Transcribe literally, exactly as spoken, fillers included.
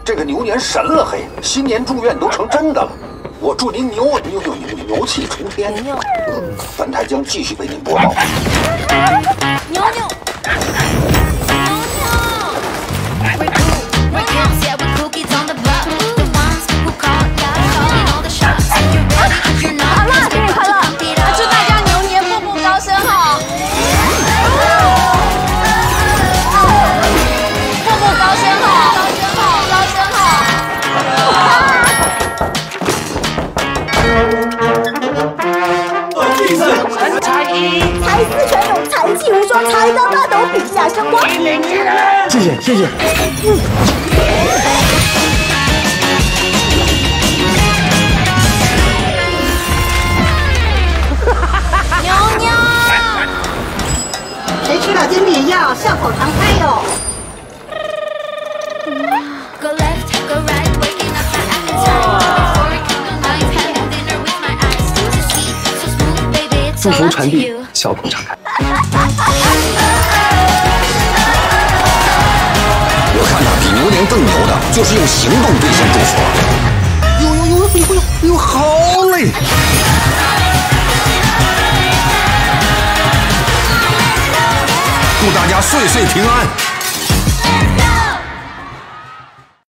这个牛年神了嘿，新年祝愿都成真的了。我祝您牛牛牛牛牛气冲天。牛牛，本台将继续为您播报。 牛牛。 才思泉涌，才气无双，才高八斗，笔下生光。 谢谢谢谢。嗯。 牛牛， 谁吃了金品药，笑口常开哟。 祝福传递，笑口常开。 我看呐，比牛年更牛的，就是用行动兑现祝福。 呦呦呦呦呦呦，好嘞！ 祝大家岁岁平安。